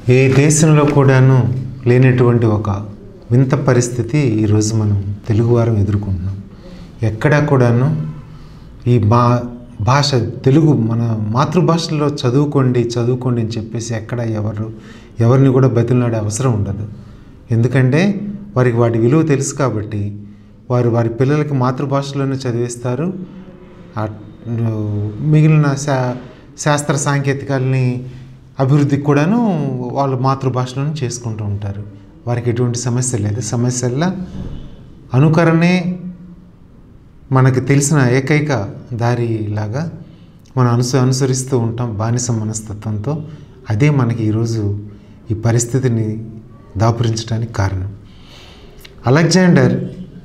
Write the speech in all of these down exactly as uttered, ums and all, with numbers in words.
ఏ దేశంలో కూడాను లేనటువంటి ఒక వింత పరిస్థితి ఈరోజు మనం తెలుగువారం ఎదుర్కొంటున్నాం. ఎక్కడా కూడాను ఈ మా భాష తెలుగు మన మాతృభాషలో చదువుకోండి చదువుకోండి అని చెప్పేసి ఎక్కడ ఎవరు ఎవరిని కూడా బతిలాడే అవసరం ఉండదు. ఎందుకంటే వారికి వాటి విలువ తెలుసు కాబట్టి వారు వారి పిల్లలకి మాతృభాషలోనే చదివిస్తారు. మిగిలిన శా శాస్త్ర సాంకేతికాలని అభివృద్ధికి కూడాను వాళ్ళు మాతృభాషలోనే చేసుకుంటూ ఉంటారు. వారికి ఎటువంటి సమస్య లేదు. సమస్యల్లో అనుకరణే మనకు తెలిసిన ఏకైక దారిలాగా మనం అనుస అనుసరిస్తూ ఉంటాం బానిస మనస్తత్వంతో. అదే మనకి ఈరోజు ఈ పరిస్థితిని దాపురించడానికి కారణం. అలెగ్జాండర్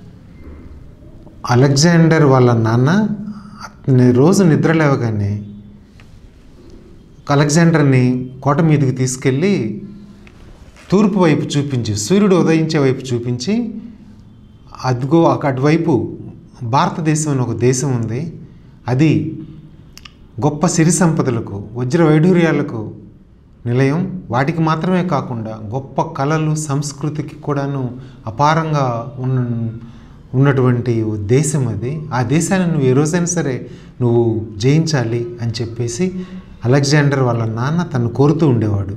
అలెగ్జాండర్ వాళ్ళ నాన్న రోజు నిద్ర లేవగానే అలెగ్జాండర్ని కోట మీదకి తీసుకెళ్ళి తూర్పు వైపు చూపించి సూర్యుడు ఉదయించే వైపు చూపించి అదిగో అటువైపు భారతదేశం అని ఒక దేశం ఉంది, అది గొప్ప సిరి సంపదలకు వజ్ర వైఢూర్యాలకు నిలయం, వాటికి మాత్రమే కాకుండా గొప్ప కళలు సంస్కృతికి కూడాను అపారంగా ఉన్న ఉన్నటువంటి దేశం అది. ఆ దేశాన్ని నువ్వు ఏ రోజైనా సరే నువ్వు జయించాలి అని చెప్పేసి అలెగ్జాండర్ వాళ్ళ నాన్న తను కోరుతూ ఉండేవాడు.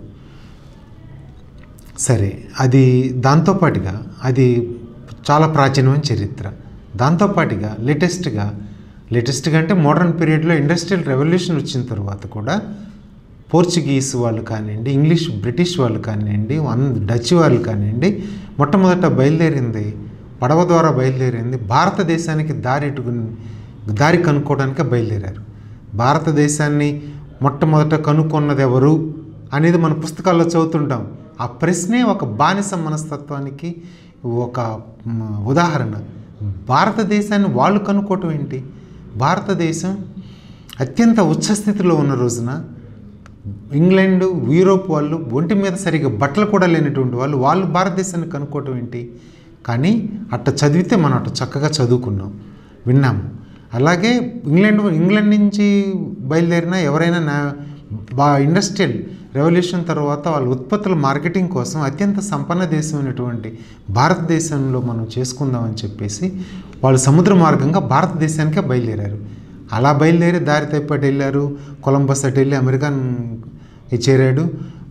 సరే, అది దాంతోపాటుగా అది చాలా ప్రాచీనమైన చరిత్ర. దాంతోపాటుగా లేటెస్ట్గా లేటెస్ట్గా అంటే మోడర్న్ పీరియడ్లో ఇండస్ట్రియల్ రెవల్యూషన్ వచ్చిన తర్వాత కూడా పోర్చుగీస్ వాళ్ళు కానివ్వండి, ఇంగ్లీష్ బ్రిటిష్ వాళ్ళు కానివ్వండి, డచ్ వాళ్ళు కానివ్వండి, మొట్టమొదట బయలుదేరింది పడవ ద్వారా బయలుదేరింది భారతదేశానికి దారి దారి కనుక్కోవడానికే బయలుదేరారు. భారతదేశాన్ని మొట్టమొదట కనుక్కున్నది ఎవరు అనేది మన పుస్తకాల్లో చదువుతుంటాం. ఆ ప్రశ్నే ఒక బానిస మనస్తత్వానికి ఒక ఉదాహరణ. భారతదేశాన్ని వాళ్ళు కనుక్కోవటం ఏంటి? భారతదేశం అత్యంత ఉచ్చస్థితిలో ఉన్న రోజున ఇంగ్లాండ్ యూరోప్ వాళ్ళు ఒంటి మీద సరిగ్గా బట్టలు కూడా లేనటువంటి వాళ్ళు వాళ్ళు భారతదేశాన్ని కనుక్కోవటం ఏంటి? కానీ అట్ట చదివితే మనం అట్ట చక్కగా చదువుకున్నాం, విన్నాము. అలాగే ఇంగ్లాండ్ ఇంగ్లాండ్ నుంచి బయలుదేరిన ఎవరైనా నా బా ఇండస్ట్రియల్ రెవల్యూషన్ తర్వాత వాళ్ళ ఉత్పత్తుల మార్కెటింగ్ కోసం అత్యంత సంపన్న దేశమైనటువంటి భారతదేశంలో మనం చేసుకుందామని చెప్పేసి వాళ్ళు సముద్ర మార్గంగా భారతదేశానికే బయలుదేరారు. అలా బయలుదేరి దారి తప్పటి వెళ్ళారు. కొలంబస్ అటు వెళ్ళి అమెరికన్ చేరాడు.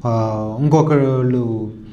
ఇంకొకళ్ళు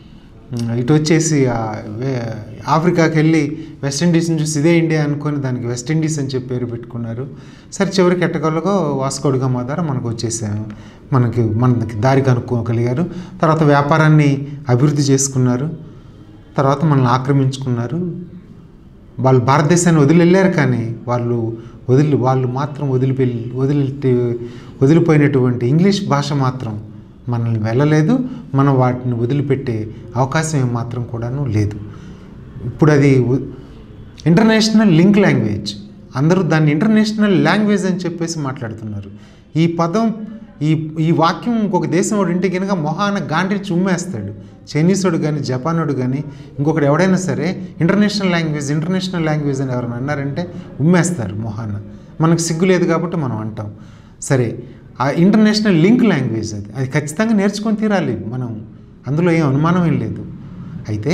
ఇటు వచ్చేసి ఆఫ్రికాకి వెళ్ళి వెస్టిండీస్ని చూసి ఇదే ఇండియా అనుకొని దానికి వెస్టిండీస్ అని చెప్పి పేరు పెట్టుకున్నారు. సరే, చివరికి ఎట్టగలగో వాస్కో డి గామా ద్వారా మనకు వచ్చేసాము, మనకి మనకి దారి కనుక్కోగలిగారు. తర్వాత వ్యాపారాన్ని అభివృద్ధి చేసుకున్నారు. తర్వాత మనల్ని ఆక్రమించుకున్నారు. వాళ్ళు భారతదేశాన్ని వదిలి వెళ్ళారు, కానీ వాళ్ళు వదిలి వాళ్ళు మాత్రం వదిలిపెళ్ళి వదిలి వదిలిపోయినటువంటి ఇంగ్లీష్ భాష మాత్రం మనల్ని వెళ్ళలేదు. మనం వాటిని వదిలిపెట్టే అవకాశం ఏమాత్రం కూడాను లేదు. ఇప్పుడు అది ఇంటర్నేషనల్ లింక్ లాంగ్వేజ్. అందరూ దాన్ని ఇంటర్నేషనల్ లాంగ్వేజ్ అని చెప్పేసి మాట్లాడుతున్నారు. ఈ పదం ఈ ఈ వాక్యం ఇంకొక దేశం వాడు ఇంటికి కనుక మొహాన గాండ్రించి ఉమ్మేస్తాడు. చైనీసుడు కానీ జపానుడు కానీ ఇంకొకటి ఎవడైనా సరే ఇంటర్నేషనల్ లాంగ్వేజ్ ఇంటర్నేషనల్ లాంగ్వేజ్ అని ఎవరైనా అన్నారంటే ఉమ్మేస్తారు మొహాన. మనకు సిగ్గు లేదు కాబట్టి మనం అంటాం. సరే, ఆ ఇంటర్నేషనల్ లింక్ లాంగ్వేజ్ అది అది ఖచ్చితంగా నేర్చుకొని తీరాలి మనం, అందులో ఏం అనుమానం ఏం లేదు. అయితే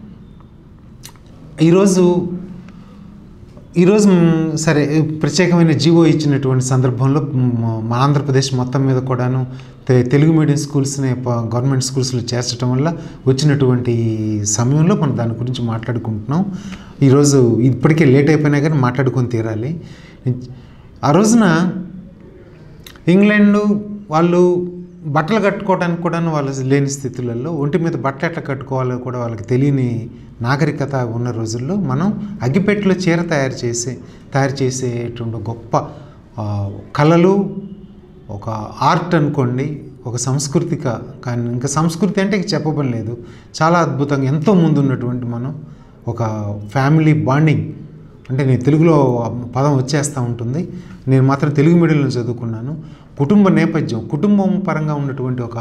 ఈరోజు ఈరోజు సరే ప్రత్యేకమైన జీవో ఇచ్చినటువంటి సందర్భంలో మా ఆంధ్రప్రదేశ్ మొత్తం మీద కూడాను తెలుగు మీడియం స్కూల్స్ని గవర్నమెంట్ స్కూల్స్లో చేర్చడం వల్ల వచ్చినటువంటి సమయంలో మనం దాని గురించి మాట్లాడుకుంటున్నాం. ఈరోజు ఇప్పటికే లేట్ అయిపోయినా కానీ మాట్లాడుకొని తీరాలి. ఆ రోజున ఇంగ్లాండ్ వాళ్ళు బట్టలు కట్టుకోవడానికి కూడా వాళ్ళు లేని స్థితులలో ఒంటి మీద బట్టలు ఎట్లా కట్టుకోవాలో కూడా వాళ్ళకి తెలియని నాగరికత ఉన్న రోజుల్లో మనం అగ్గిపెట్టెలో చీర తయారు చేసే తయారు చేసేటువంటి గొప్ప కళలు, ఒక ఆర్ట్ అనుకోండి, ఒక సంస్కృతిక కానీ ఇంకా సంస్కృతి అంటే చెప్పబడి లేదు, చాలా అద్భుతంగా ఎంతో ముందు ఉన్నటువంటి మనం ఒక ఫ్యామిలీ బాండింగ్. అంటే నేను తెలుగులో పదం వచ్చేస్తూ ఉంటుంది, నేను మాత్రం తెలుగు మీడియంలో చదువుకున్నాను. కుటుంబ నేపథ్యం, కుటుంబం పరంగా ఉన్నటువంటి ఒక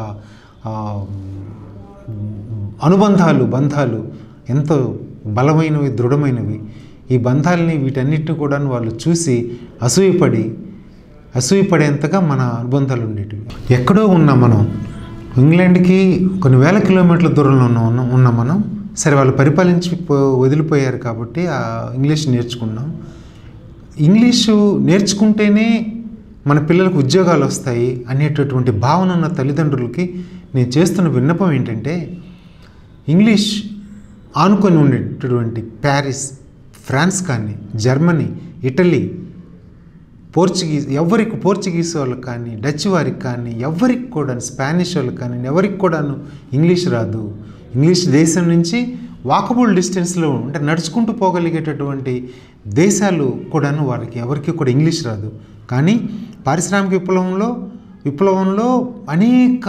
అనుబంధాలు బంధాలు ఎంతో బలమైనవి, దృఢమైనవి. ఈ బంధాలని వీటన్నిటిని కూడా వాళ్ళు చూసి అసూయపడి అసూయపడేంతగా మన అనుబంధాలు ఉండేటివి. ఎక్కడో ఉన్న మనం ఇంగ్లాండ్కి కొన్ని వేల కిలోమీటర్ల దూరంలో ఉన్న ఉన్న మనం సరే వాళ్ళు పరిపాలించి వదిలిపోయారు కాబట్టి ఆ ఇంగ్లీష్ నేర్చుకున్నాం. ఇంగ్లీషు నేర్చుకుంటేనే మన పిల్లలకు ఉద్యోగాలు వస్తాయి అనేటటువంటి భావన ఉన్న తల్లిదండ్రులకి నేను చేస్తున్న విన్నపం ఏంటంటే, ఇంగ్లీష్ ఆనుకొని ఉండేటటువంటి ప్యారిస్, ఫ్రాన్స్ కానీ, జర్మనీ, ఇటలీ, పోర్చుగీస్ ఎవరికి పోర్చుగీస్ వాళ్ళకి కానీ, డచ్ వారికి కానీ, ఎవరికి కూడా స్పానిష్ వాళ్ళకి కానీ ఎవరికి కూడాను ఇంగ్లీష్ రాదు. ఇంగ్లీష్ దేశం నుంచి వాకబుల్ డిస్టెన్స్లో అంటే నడుచుకుంటూ పోగలిగేటటువంటి దేశాలు కూడాను వారికి ఎవరికి కూడా ఇంగ్లీష్ రాదు. కానీ పారిశ్రామిక విప్లవంలో విప్లవంలో అనేక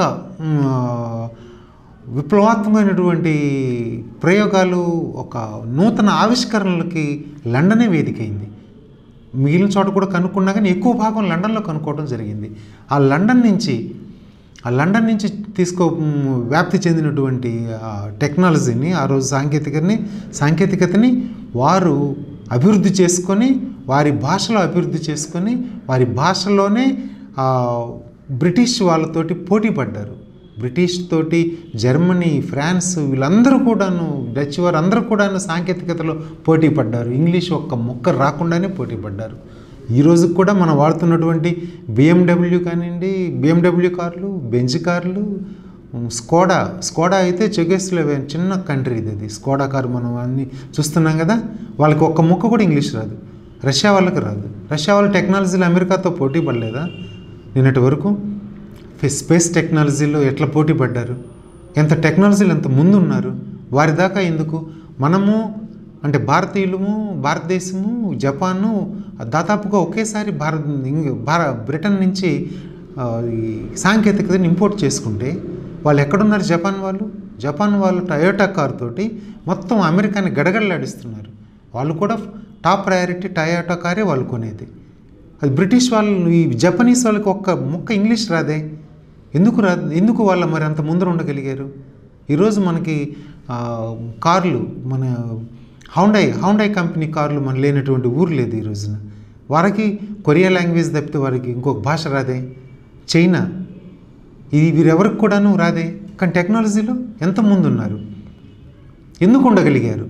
విప్లవాత్మకమైనటువంటి ప్రయోగాలు, ఒక నూతన ఆవిష్కరణలకి లండనే వేదికైంది. మిగిలిన చోట కూడా కనుక్కున్నా కానీ ఎక్కువ భాగం లండన్లో కనుక్కోవడం జరిగింది. ఆ లండన్ నుంచి ఆ లండన్ నుంచి తీసుకో వ్యాప్తి చెందినటువంటి టెక్నాలజీని, ఆ రోజు సాంకేతికతని సాంకేతికతని వారు అభివృద్ధి చేసుకొని వారి భాషలో అభివృద్ధి చేసుకొని వారి భాషలోనే బ్రిటిష్ వాళ్ళతోటి పోటీ పడ్డారు. బ్రిటిష్ తోటి జర్మనీ, ఫ్రాన్స్ వీళ్ళందరూ కూడాను, డచ్ వారు అందరూ కూడాను సాంకేతికతలో పోటీ పడ్డారు. ఇంగ్లీష్ ఒక్క ముక్క రాకుండానే పోటీ పడ్డారు. ఈరోజు కూడా మనం వాడుతున్నటువంటి బిఎండబ్ల్యూ కానివ్వండి, బిఎండబ్ల్యూ కార్లు, బెంజ్ కార్లు, స్కోడా స్కోడా అయితే చెగేస్లోవే చిన్న కంట్రీ ఇది. అది స్కోడా కారు మనం అన్నీ చూస్తున్నాం కదా. వాళ్ళకి ఒక్క ముక్క కూడా ఇంగ్లీష్ రాదు. రష్యా వాళ్ళకి రాదు. రష్యా వాళ్ళు టెక్నాలజీలో అమెరికాతో పోటీ పడలేదా నిన్నటి వరకు? స్పేస్ టెక్నాలజీలో ఎట్లా పోటీ పడ్డారు? ఎంత టెక్నాలజీలు ఎంత ముందు ఉన్నారు. వారి దాకా ఎందుకు? మనము అంటే భారతీయులము, భారతదేశము, జపాను దాదాపుగా ఒకేసారి భారత్ భార బ్రిటన్ నుంచి ఈ సాంకేతికతను ఇంపోర్ట్ చేసుకుంటే వాళ్ళు ఎక్కడున్నారు? జపాన్ వాళ్ళు జపాన్ వాళ్ళు టయోటా కార్ తోటి మొత్తం అమెరికాని గడగడలాడిస్తున్నారు. వాళ్ళు కూడా టాప్ ప్రయారిటీ టయోటా కారే వాళ్ళు కొనేది. అది బ్రిటిష్ వాళ్ళు, ఈ జపనీస్ వాళ్ళకి ఒక్క ముక్క ఇంగ్లీష్ రాదే. ఎందుకు రాదు? ఎందుకు వాళ్ళ మరి అంత ముందర ఉండగలిగారు? ఈరోజు మనకి కార్లు, మన హౌండై హౌండై కంపెనీ కార్లు మన లేనటువంటి ఊరు లేదు ఈ రోజున. వారికి కొరియా లాంగ్వేజ్ తప్పితే వారికి ఇంకొక భాష రాదే. చైనా, ఇది వీరెవరికి కూడాను రాదే. కానీ టెక్నాలజీలో ఎంత ముందు ఉన్నారు. ఎందుకు ఉండగలిగారు?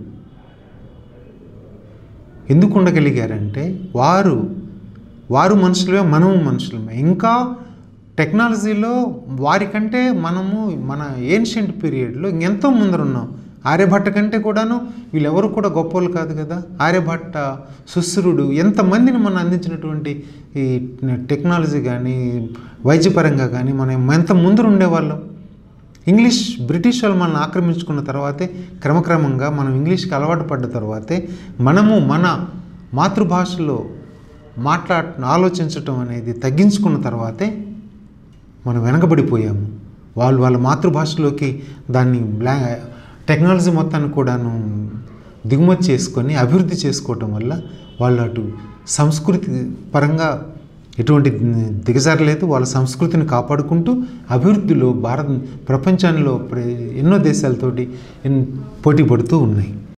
ఎందుకు ఉండగలిగారంటే వారు వారు మనుషులమే, మనము మనుషులమే. ఇంకా టెక్నాలజీలో వారికంటే మనము మన ఏన్షియంట్ పీరియడ్లో ఇంకెంతో ముందర ఉన్నాం. ఆర్యభట్ట కంటే కూడాను వీళ్ళెవరు కూడా గొప్పలు కాదు కదా. ఆర్యభట్ట, సుశ్రుడు ఎంతమందిని మనం అందించినటువంటి ఈ టెక్నాలజీ కానీ వైద్యపరంగా కానీ మనం ఎంత ముందర ఉండేవాళ్ళం. ఇంగ్లీష్ బ్రిటిష్ వాళ్ళు మనల్ని ఆక్రమించుకున్న తర్వాతే క్రమక్రమంగా మనం ఇంగ్లీష్కి అలవాటు పడ్డ తర్వాతే మనము మన మాతృభాషలో మాట్లా ఆలోచించటం అనేది తగ్గించుకున్న తర్వాతే మనం వెనకబడిపోయాము. వాళ్ళు వాళ్ళ మాతృభాషలోకి దాన్ని బ్లా టెక్నాలజీ మొత్తాన్ని కూడాను దిగుమతి చేసుకొని అభివృద్ధి చేసుకోవటం వల్ల వాళ్ళు అటు సంస్కృతి పరంగా ఎటువంటి దిగజారలేదు. వాళ్ళ సంస్కృతిని కాపాడుకుంటూ అభివృద్ధిలో భారత ప్రపంచంలో ఎన్నో దేశాలతోటి పోటీ పడుతూ ఉన్నాయి.